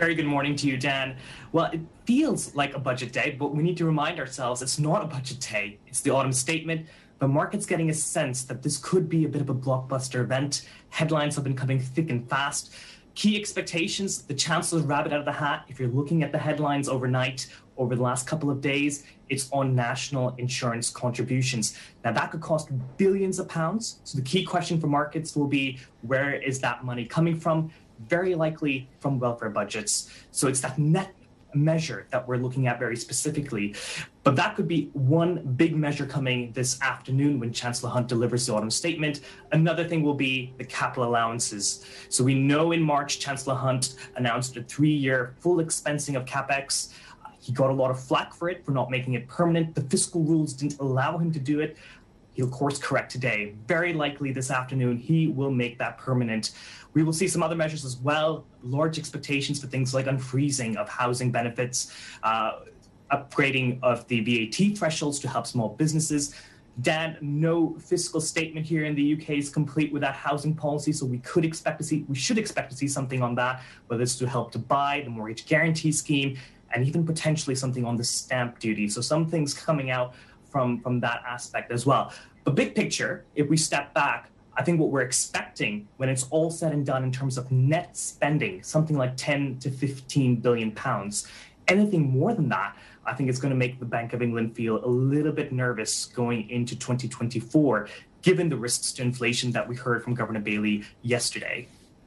Very good morning to you, Dan. Well, it feels like a budget day, but we need to remind ourselves it's not a budget day. It's the autumn statement. The market's getting a sense that this could be a bit of a blockbuster event. Headlines have been coming thick and fast. Key expectations, the Chancellor's rabbit out of the hat. If you're looking at the headlines overnight, over the last couple of days, it's on national insurance contributions. Now, that could cost billions of pounds. So the key question for markets will be, where is that money coming from? Very likely from welfare budgets. So it's that net measure that we're looking at very specifically. But that could be one big measure coming this afternoon when Chancellor Hunt delivers the autumn statement. Another thing will be the capital allowances. So we know in March, Chancellor Hunt announced a 3-year full expensing of CapEx. He got a lot of flack for it, for not making it permanent. The fiscal rules didn't allow him to do it. He'll course correct today. Very likely this afternoon, he will make that permanent. We will see some other measures as well, large expectations for things like unfreezing of housing benefits, upgrading of the VAT thresholds to help small businesses. Dan, no fiscal statement here in the UK is complete without housing policy, so we should expect to see something on that, whether it's to help to buy, the mortgage guarantee scheme, and even potentially something on the stamp duty. So some things coming out from that aspect as well. But big picture, if we step back, I think what we're expecting when it's all said and done in terms of net spending, something like 10 to 15 billion pounds. Anything more than that, I think it's going to make the Bank of England feel a little bit nervous going into 2024, given the risks to inflation that we heard from Governor Bailey yesterday.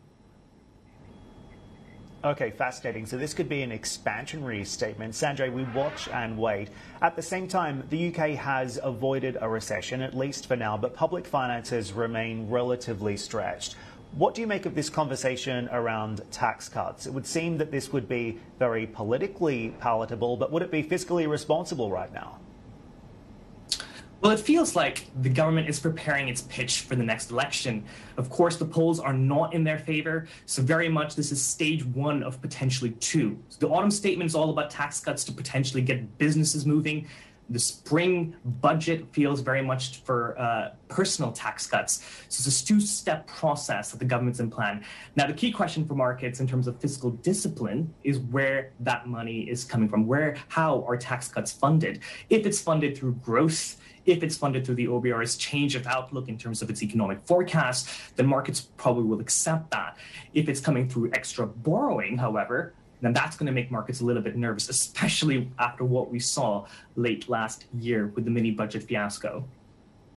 Okay, fascinating. So this could be an expansionary statement. Sanjay, we watch and wait. At the same time, the UK has avoided a recession, at least for now, but public finances remain relatively stretched. What do you make of this conversation around tax cuts? It would seem that this would be very politically palatable, but would it be fiscally responsible right now? Well, it feels like the government is preparing its pitch for the next election. Of course, the polls are not in their favor, so very much this is stage one of potentially two. So the autumn statement is all about tax cuts to potentially get businesses moving. The spring budget feels very much for personal tax cuts. So it's a two-step process that the government's in plan. Now, the key question for markets in terms of fiscal discipline is where that money is coming from. How are tax cuts funded? If it's funded through growth, if it's funded through the OBR's change of outlook in terms of its economic forecast, then markets probably will accept that. If it's coming through extra borrowing, however, then that's going to make markets a little bit nervous, especially after what we saw late last year with the mini budget fiasco.